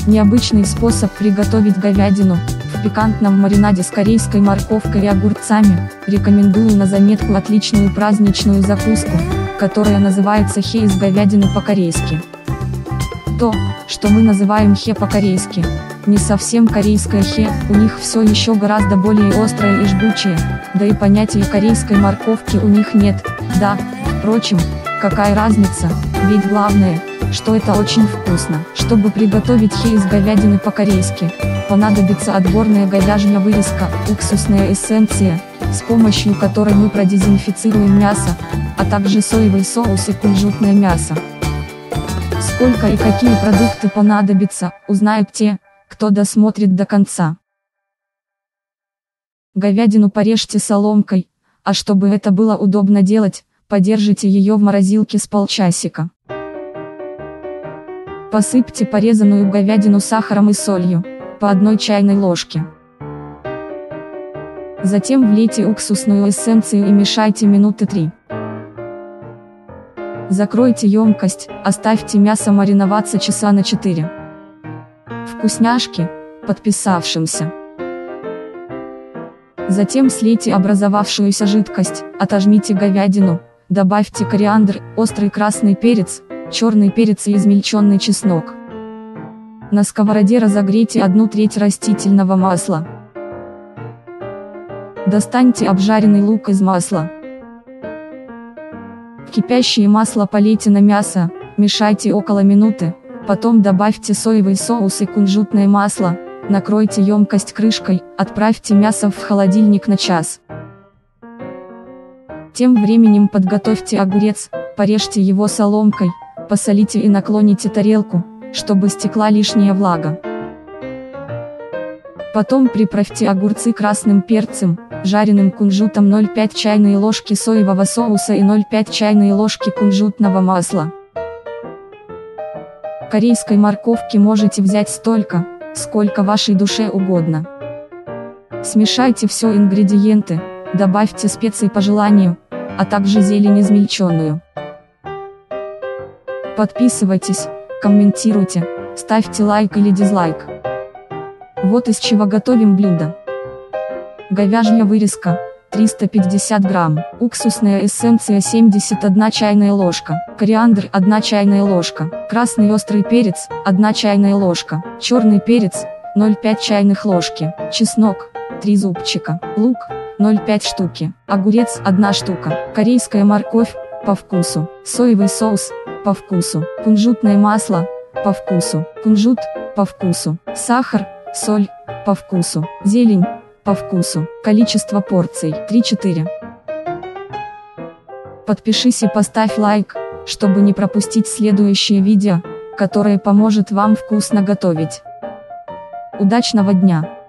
Необычный способ приготовить говядину в пикантном маринаде с корейской морковкой и огурцами. Рекомендую на заметку отличную праздничную закуску, которая называется хе из говядины по-корейски. То, что мы называем хе по-корейски, не совсем корейское хе, у них все еще гораздо более острое и жгучее, да и понятия корейской морковки у них нет. Да, впрочем, какая разница, ведь главное, что это очень вкусно. Чтобы приготовить хе из говядины по-корейски, понадобится отборная говяжья вырезка, уксусная эссенция, с помощью которой мы продезинфицируем мясо, а также соевый соус и кунжутное мясо. Сколько и какие продукты понадобятся, узнают те, кто досмотрит до конца. Говядину порежьте соломкой, а чтобы это было удобно делать, подержите ее в морозилке с полчасика. Посыпьте порезанную говядину сахаром и солью, по 1 чайной ложке. Затем влейте уксусную эссенцию и мешайте минуты 3. Закройте емкость, оставьте мясо мариноваться часа на 4. Вкусняшки, подписавшимся. Затем слейте образовавшуюся жидкость, отожмите говядину, добавьте кориандр, острый красный перец, черный перец и измельченный чеснок. На сковороде разогрейте 1/3 растительного масла. Достаньте обжаренный лук из масла. В кипящее масло полейте на мясо, мешайте около минуты, потом добавьте соевый соус и кунжутное масло, накройте емкость крышкой, отправьте мясо в холодильник на час. Тем временем подготовьте огурец, порежьте его соломкой, посолите и наклоните тарелку, чтобы стекла лишняя влага. Потом приправьте огурцы красным перцем, жареным кунжутом, 0,5 чайные ложки соевого соуса и 0,5 чайные ложки кунжутного масла. Корейской морковки можете взять столько, сколько вашей душе угодно. Смешайте все ингредиенты, добавьте специи по желанию, а также зелень измельченную. Подписывайтесь, комментируйте, ставьте лайк или дизлайк. Вот из чего готовим блюдо. Говяжья вырезка, 350 грамм, уксусная эссенция 71 чайная ложка, кориандр 1 чайная ложка, красный острый перец, 1 чайная ложка, черный перец, 0,5 чайных ложки, чеснок, 3 зубчика, лук, 0,5 штуки, огурец 1 штука, корейская морковь, по вкусу, соевый соус, по вкусу, кунжутное масло, по вкусу, кунжут, по вкусу, сахар, соль, по вкусу, зелень, по вкусу, количество порций 3-4. Подпишись и поставь лайк, чтобы не пропустить следующее видео, которое поможет вам вкусно готовить. Удачного дня!